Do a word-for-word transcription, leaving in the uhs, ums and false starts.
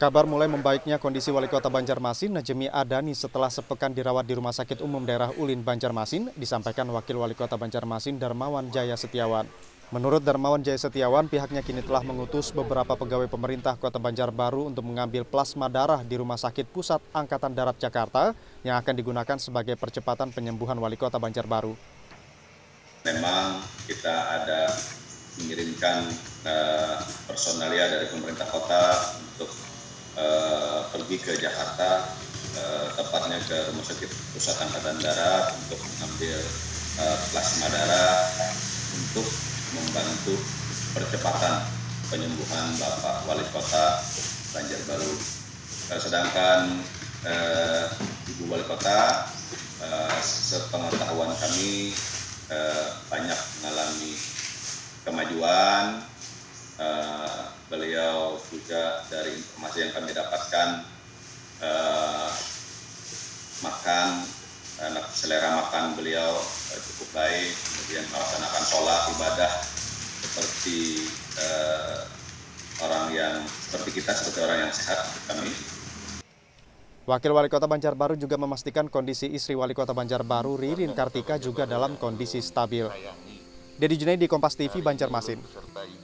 Kabar mulai membaiknya kondisi Wali Kota Banjarmasin, Najemi Adani setelah sepekan dirawat di Rumah Sakit Umum Daerah Ulin, Banjarmasin, disampaikan Wakil Wali Kota Banjarmasin Darmawan Jaya Setiawan. Menurut Darmawan Jaya Setiawan, pihaknya kini telah mengutus beberapa pegawai pemerintah Kota Banjarbaru untuk mengambil plasma darah di Rumah Sakit Pusat Angkatan Darat Jakarta yang akan digunakan sebagai percepatan penyembuhan Wali Kota Banjarbaru. Memang kita ada mengirimkan uh, personalia dari pemerintah kota untuk uh, pergi ke Jakarta, uh, tepatnya ke Rumah Sakit Pusat Angkatan Darat untuk mengambil uh, plasma darah untuk membantu percepatan penyembuhan Bapak Wali Kota Banjarbaru. Uh, sedangkan uh, Ibu Wali Kota, uh, sepengetahuan kami, uh, banyak mengalami kemajuan. Uh, beliau juga dari informasi yang kami dapatkan uh, makan uh, selera makan beliau uh, cukup baik, kemudian melaksanakan sholat ibadah seperti uh, orang yang seperti kita, seperti orang yang sehat kami. Wakil Wali Kota Banjarbaru juga memastikan kondisi istri Wali Kota Banjarbaru, Ririn Kartika, juga dalam kondisi stabil. Dedi Junaidi, Kompas T V, Banjarmasin.